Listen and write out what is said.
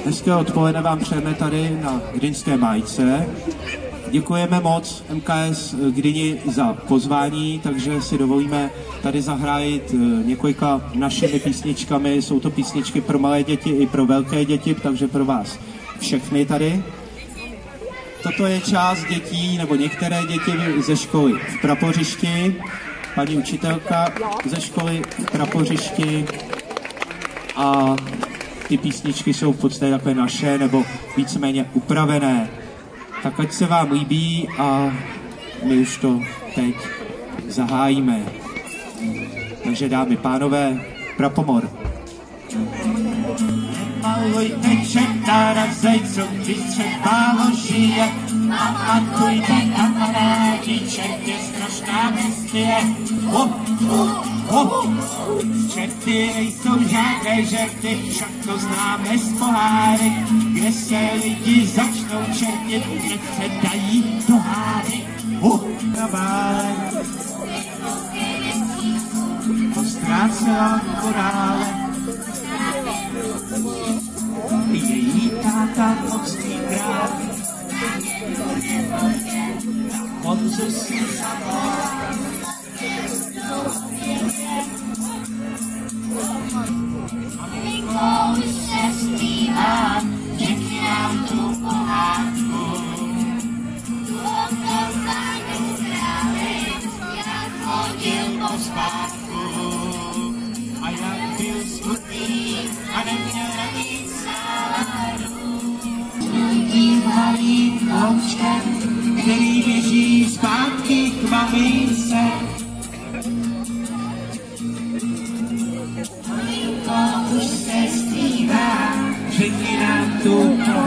Hezké odpoledne vám přejeme tady na Gdyňské Májce. Děkujeme moc MKS Gdyni za pozvání, takže si dovolíme tady zahájit několika našimi písničkami. Jsou to písničky pro malé děti i pro velké děti, takže pro vás všechny tady. Toto je část dětí, nebo některé děti ze školy v Prapořišti. Paní učitelka ze školy v Prapořišti. A ty písničky jsou v podstatě takové naše, nebo víceméně upravené. Tak ať se vám líbí a my už to teď zahájíme. Takže dámy, pánové, Prapomor. Nemalujte čertára v zajcu, když třeba žije. Pamatujte, kamarádi, čert je strašná bestie. Čerty nejsou žádné žerty, však to známe z pohádek, kde se lidi začnou čertit, kde se dají do hádek. Postrácela korále, její táta mocný král. Honzu si zavolá, maminko, už se zpívám, řekni nám tu pohádku. Tu okazání králi, jak chodil po spátku. A jak byl smutný a neměl na nic náladu. Tím malým hloučkem, který běží zpátky k mamince. Maminko, už se zpívá, řekni nám tu